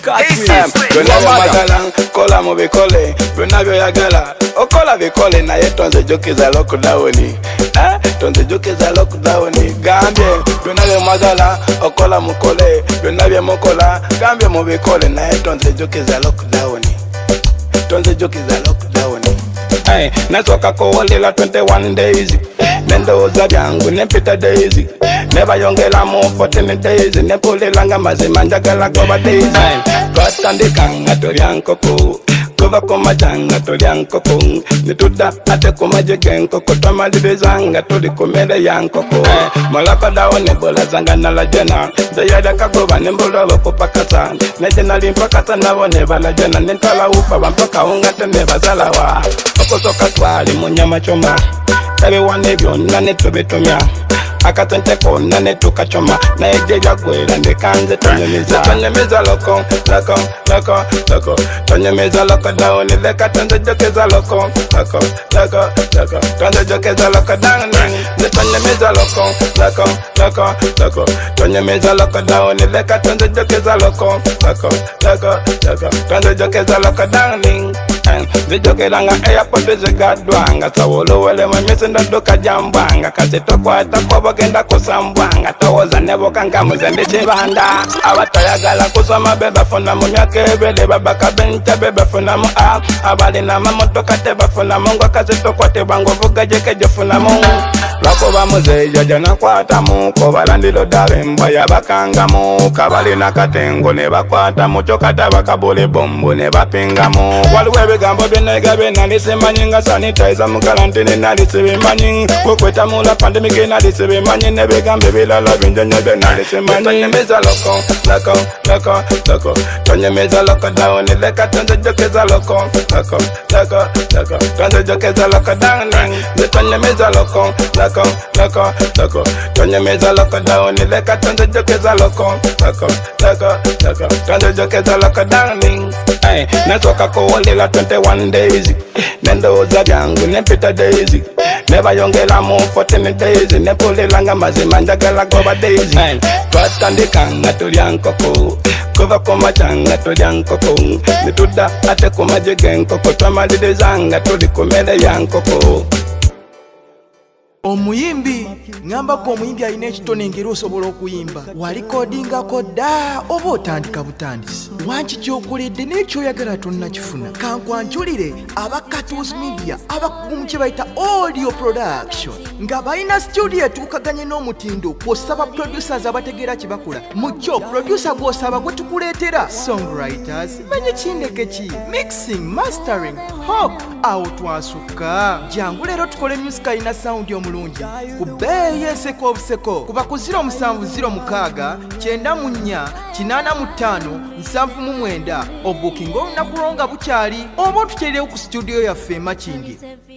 Kola mu bikole byonna byoyagala okola bikole naye tonze jokiza lockdown tonze jokiza lockdown gambye byonna byemwagala okola mukole byonna byemukola gambye mu bikole naye tonze jokiza lockdown tonze jokiza lockdown nasoka kuwulila 21 days nendowooza byangu nempita days nebayongeramu 14 days nepulilanga mazima njagala goba days twatandikanga tolya nkoko kuva kumajanga tolya nkoko nituda ate kumajege nkoko twamalilizanga tuli kumere ya nkoko mulakadawo nebulazanga nalajena nzeyadakagoba nembulolo kupakasa nejenali mpakasa nabo nebalajena nentalawupa bampakaunga tenebazalawa okusoka twali munyama choma tabiwane byonna netubitumya akatente konna netukachoma naye jejagwera ndekanze tonyemiza loko tonyemiza loko down leka tonze jokeza loko tonze jokeza loko down tonyemiza loko tonyemiza loko down leka tonze jokeza loko tonze jokeza loko down zijogeranga airport zigadwanga tawolowele mwemisenda doka jambwanga kasitokwata kwabagenda kusambwanga towoza nebokanga muzende chibanda abatayagala kusoma bebafuna mu myaka ebele babaka bencha bebafuna mu abali na mamotoka tebafuna mu ngo kasitokwate bango vuga jeke jofuna mu lakoba muzeja jana kwata mu ko balandilo daremba yabakanga mu kabali na katengo ne bakwata mu chokata bakabole bombo ne bapinga mu walwe gambo benega benalise manyinga sanitizer mu karantine nalise bemanyi kokweta mu la pandemic nalise bemanyi ne begambe bilala binjanya benalise manyi tonyemeza loko tonyemeza loko down leka tonze jokeza loko tonze jokeza loko down tonyemeza loko tonyemeza loko down leka tonze jokeza loko tonze jokeza loko down nasoka kuwulila 21 days nendowooza byangu nempita days nebayongeramu 14 days nepulilanga mazima njagala goba days twatandikanga tulya nkoko kuva kumajanga tulya nkoko nituda ate kumajege nkoko twamalilizanga tuli kumere ya nkoko omuyimbi ngambako omuyimbi alina ekitone engeri osobola okuyimba walikodingako dda oba otandika butandisi wanki kyokoledde n'ekyoyagala tonnakifuna kankwanjulire aba Katus Media abakugumu kye bayita audio production nga balina studio etuukaganye n'omutindo kw'osaba producers abategeera kye bakola mu kyo producer gw'osaba gwe tukuleetera songwriters manye kindeke ki mixing mastering hop awo twasukka jangu leero tukole music alina sound omulungi ku bbeeyi enseko obuseko kuba ku 0706 94 885 799 obukinga olunaku lwo nga bukyali oba otukyerirewo ku studio yaffe Makindye.